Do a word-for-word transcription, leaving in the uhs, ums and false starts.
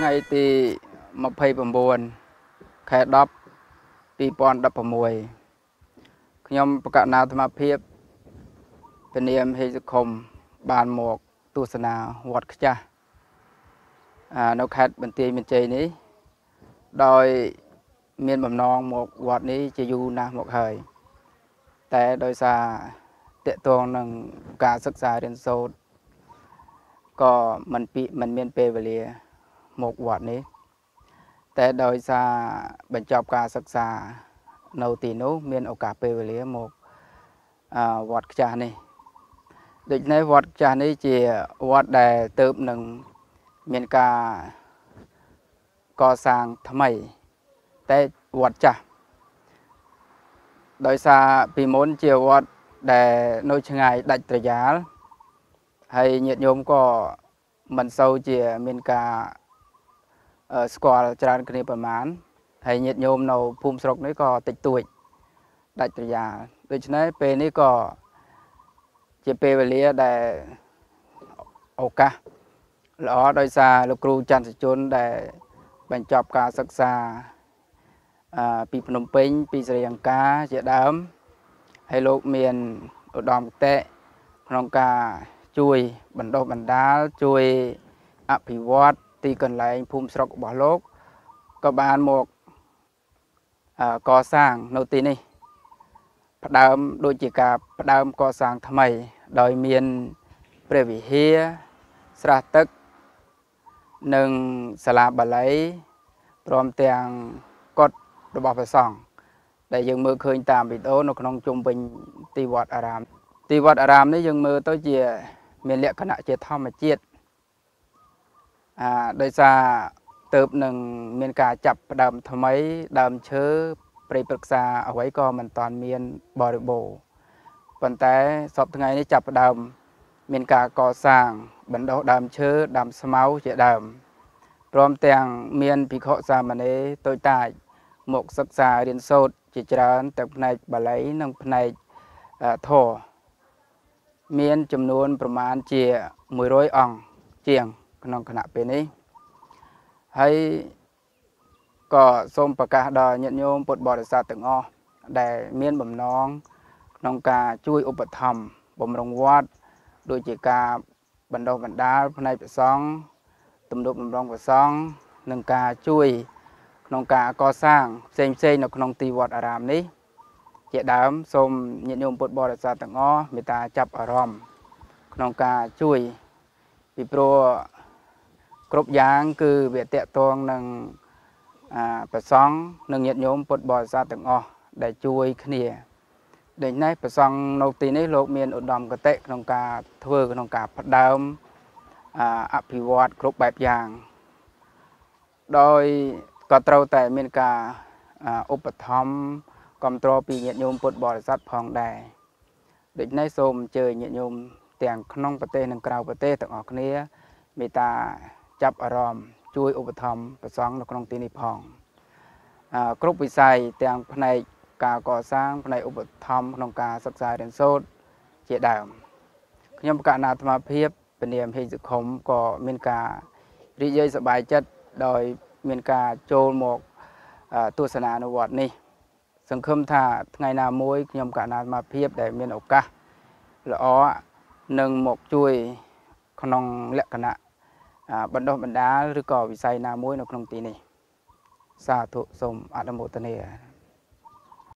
ថ្ងៃទីម្ភៃប្រាំបួនខែដប់ពីរពាន់ដប់ប្រាំមួយខ្ញុំប្រកាសអាត្មាភាពពនាមហេសុខុមបានមកទស្សនាវត្តខ្ចាស់នៅខេត្តបន្ទាយមានជ័យនេះដោយមានបំណងមកវត្តនេះជាយូរណាស់មកហើយតែដោយសារតកតងនឹងការសិក្សារៀនសូត្រក៏មិនពីមិនមានពេលវេលាមកវត្តនេះតែដោយសារបញ្ចប់ការសិក្សានៅទីនោះមានឱកាសពេលវេលាមកវត្តខ្ចាស់នេះដូច្នេះវត្តខ្ចាស់នេះជាវត្តដែលទៅនឹងមានការកសាងថ្មីតែវត្តចាស់ដោយសារពីមុនជាវត្តដែលនៅឆ្ងាយដាច់ត្រយាលហើយញាតិញោមក៏មិនសូវជាមានការស្គាល់ច្រើនគ្នាប្រមាណហើយញាតិញោមនៅភូមិស្រុកនេះក៏តិចតួចដាច់ត្រយាលដូច្នេះពេលនេះក៏ជាពេលវេលាដែលឱកាសល្អដោយសារលោកគ្រូច័ន្ទសជនដែលបញ្ចប់ការសិក្សាពីភ្នំពេញពីស្រីលង្កាជាដើមហើយលោកមានឧត្តមគតិក្នុងការជួយបណ្ដុះបណ្ដាលជួយអភិវឌ្ឍទីកន្លែងភូមិស្រុករបស់លោកក៏បានមកកសាងនៅទីនេះផ្ដើមដូចជាការផ្ដើមកសាងថ្មីដោយមានព្រះវិហារស្រះទឹកនិងសាលាបាលីព្រមទាំងកុដិរបស់ព្រះសង្ឃដែលយើងមើលឃើញតាមវីដេអូនៅក្នុងជុំវិញទីវត្តអារាមទីវត្តអារាមនេះយើងមើលទៅជាមានលក្ខណៈជាធម្មជាតិអាដោយសារទៅនឹងមានការចាប់ផ្ដើមថ្មីដើមឈើព្រៃព្រឹក្សាអ្វីក៏មិនតាន់មានបរិបូរណ៍ប៉ុន្តែសពថ្ងៃនេះចាប់ផ្ដើមមានការកសាងបណ្ដុះដើមឈើដើមស្មៅជាដើមព្រមទាំងមានភិក្ខុសាមណេរតូចតាចមកសិក្សារៀនសូត្រជាច្រើនទាំងផ្នែកបាលីនិងផ្នែកធម៌មានចំនួនប្រមាណជាមួយរយអង្គជាងក្នុងគណៈពេលនេះហើយក៏សូមប្រកាសដល់ញាតិញោមពុទ្ធបរិស័ទទាំងអស់ដែលមានបំណងក្នុងការជួយឧបត្ថម្ភបម្រុងវត្តដូចជាការបណ្ដុះបណ្ដាលផ្នែកព្រះសង្ឃទំនុកបម្រុងព្រះសង្ឃនិងការជួយក្នុងការកសាងផ្សេងផ្សេងនៅក្នុងទីវត្តអារាមនេះជាដើមសូមញាតិញោមពុទ្ធបរិស័ទទាំងអស់មេត្តាចាប់អារម្មណ៍ក្នុងការជួយពីព្រោះគ្រប់យ៉ាងគឺវាតកតងនឹងព្រះសង្ឃនិងញាតិញោមពុទ្ធបរិស័ទទាំងអស់ដែលជួយគ្នាដូច្នេះព្រះសង្ឃនៅទីនេះលោកមានឧត្តមគតិក្នុងការធ្វើក្នុងការផ្ដើមអភិវឌ្ឍគ្រប់បែបយ៉ាងដោយក៏ត្រូវតែមានការឧបត្ថម្ភគ្រប់គ្រងពីញាតិញោមពុទ្ធបរិស័ទផងដែរដូច្នេះសូមអញ្ជើញញាតិញោមទាំងក្នុងប្រទេសនិងក្រៅប្រទេសទាំងអស់គ្នាមេត្តាចាប់អារម្មណ៍ជួយឧបត្ថម្ភព្រះសង្ឃនៅក្នុងទីនេះផងគ្រប់វិស័យទាំងផ្នែកការកសាងផ្នែកឧបត្ថម្ភក្នុងការសិក្សារៀនសូត្រជាដើមខ្ញុំប្រកាសអាត្មាភាពពនាមហេសុខុមក៏មានការរីករាយសប្បាយចិត្តដោយមានការចូលមកទស្សនានៅវត្តនេះសង្ឃឹមថាថ្ងៃណាមួយខ្ញុំកណាអាត្មាភាពដែលមានឱកាសល្អនឹងមកជួយក្នុងលក្ខណៈបណ្ដុះបណ្ដាលឬក៏វិស័យណាមួយនៅក្នុងទីនេះសាធុសូមអនុមោទនា